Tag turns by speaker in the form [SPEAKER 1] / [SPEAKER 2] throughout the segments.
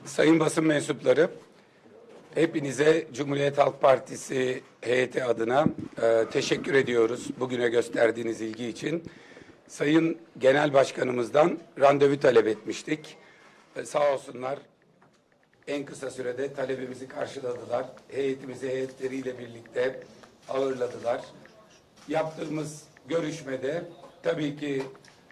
[SPEAKER 1] Sayın basın mensupları, hepinize Cumhuriyet Halk Partisi heyeti adına teşekkür ediyoruz bugüne gösterdiğiniz ilgi için. Sayın Genel Başkanımızdan randevu talep etmiştik. Sağ olsunlar en kısa sürede talebimizi karşıladılar. Heyetimizi heyetleriyle birlikte ağırladılar. Yaptığımız görüşmede tabii ki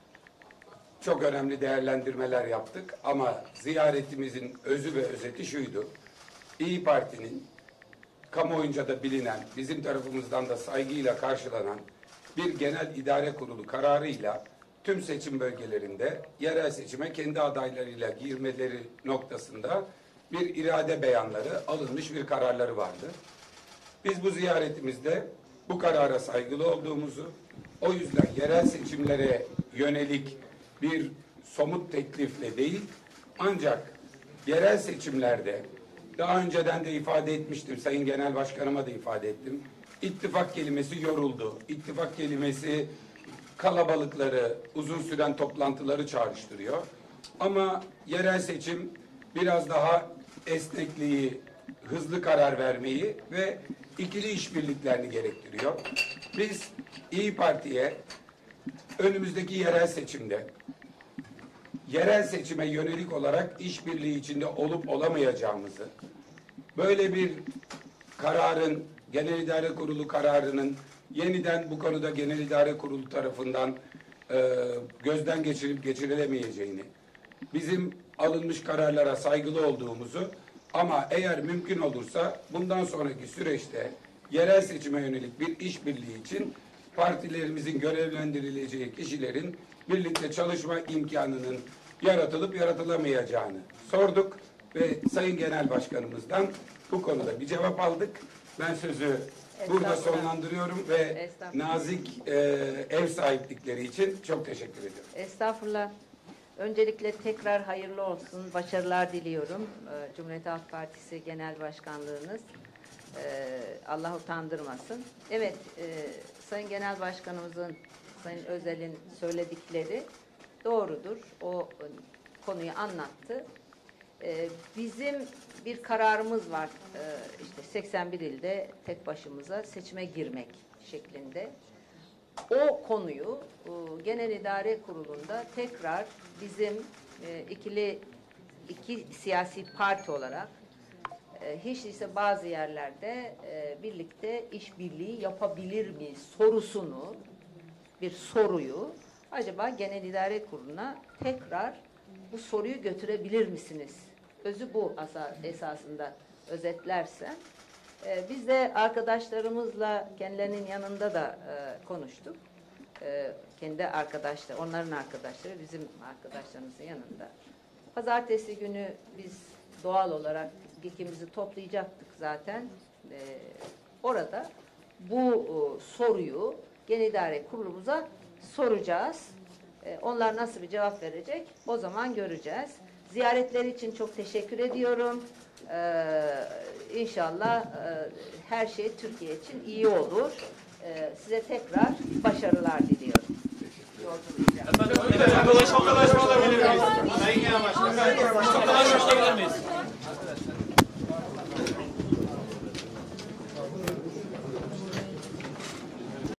[SPEAKER 1] çok önemli değerlendirmeler yaptık ama ziyaretimizin özü ve özeti şuydu. İYİ Parti'nin kamuoyunca da bilinen, bizim tarafımızdan da saygıyla karşılanan bir genel idare kurulu kararıyla tüm seçim bölgelerinde yerel seçime kendi adaylarıyla girmeleri noktasında bir irade beyanları alınmış bir kararları vardı. Biz bu ziyaretimizde bu karara saygılı olduğumuzu, o yüzden yerel seçimlere yönelik bir somut teklifle değil, ancak yerel seçimlerde daha önceden de ifade etmiştim, Sayın Genel Başkanıma da ifade ettim. İttifak kelimesi yoruldu. İttifak kelimesi kalabalıkları, uzun süren toplantıları çağrıştırıyor. Ama yerel seçim biraz daha esnekliği, hızlı karar vermeyi ve ikili işbirliklerini gerektiriyor. Biz İYİ Parti'ye önümüzdeki yerel seçimde yerel seçime yönelik olarak işbirliği içinde olup olamayacağımızı, böyle bir kararın, Genel İdare Kurulu kararının yeniden bu konuda Genel İdare Kurulu tarafından gözden geçirilip geçirilemeyeceğini, bizim alınmış kararlara saygılı olduğumuzu ama eğer mümkün olursa bundan sonraki süreçte yerel seçime yönelik bir işbirliği için partilerimizin görevlendirileceği kişilerin birlikte çalışma imkanının yaratılıp yaratılamayacağını sorduk ve Sayın Genel Başkanımızdan bu konuda bir cevap aldık. Ben sözü burada sonlandırıyorum ve nazik ev sahiplikleri için çok teşekkür ediyorum.
[SPEAKER 2] Estağfurullah. Öncelikle tekrar hayırlı olsun, başarılar diliyorum. Cumhuriyet Halk Partisi Genel Başkanlığınız Allah utandırmasın. Evet, Sayın Genel Başkanımızın, Sayın Özel'in söyledikleri doğrudur. O konuyu anlattı. Bizim bir kararımız var. İşte 81 ilde tek başımıza seçime girmek şeklinde. O konuyu Genel İdare Kurulu'nda tekrar bizim iki siyasi parti olarak hiç değilse bazı yerlerde birlikte işbirliği yapabilir miyiz sorusunu, bir soruyu acaba Genel İdare Kurulu'na tekrar bu soruyu götürebilir misiniz? Özü bu esasında özetlersem. Biz de arkadaşlarımızla kendilerinin yanında da konuştuk. Kendi arkadaşlar, onların arkadaşları bizim arkadaşlarımızın yanında. Pazartesi günü biz doğal olarak ikimizi toplayacaktık zaten. Orada bu soruyu Genel İdare Kurulumuza soracağız. Onlar nasıl bir cevap verecek o zaman göreceğiz. Ziyaretleri için çok teşekkür ediyorum. İnşallah her şey Türkiye için iyi olur. Size tekrar başarılar diliyorum.
[SPEAKER 3] Efendim, tokalaşma olabilir miyiz? Sayın Genel Başkanım, tokalaşma olabilir miyiz?